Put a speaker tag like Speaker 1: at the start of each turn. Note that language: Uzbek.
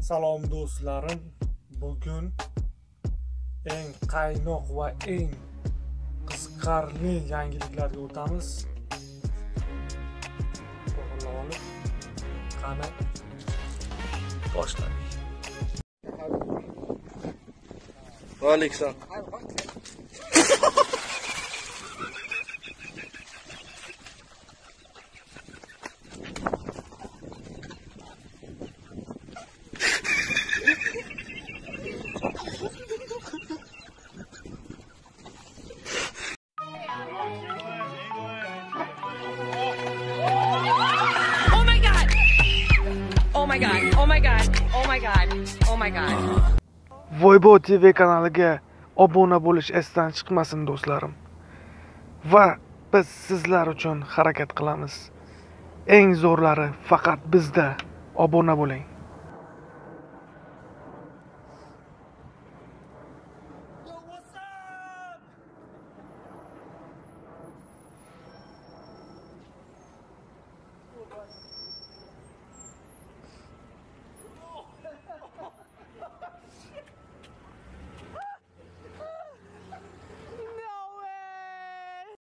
Speaker 1: Salom do'stlarim, bugun eng qaynoq va eng qiziqarli yangiliklarga o'tamiz. To'g'rilab olib, qani boshladik.
Speaker 2: Va alaykum.
Speaker 3: Oh my god.
Speaker 4: Voybo TV kanaliga obuna bo'lish esdan chiqmasin do'stlarim. Va biz sizlar uchun harakat qilamiz. Eng zo'rlari faqat bizda. Obuna bo'ling.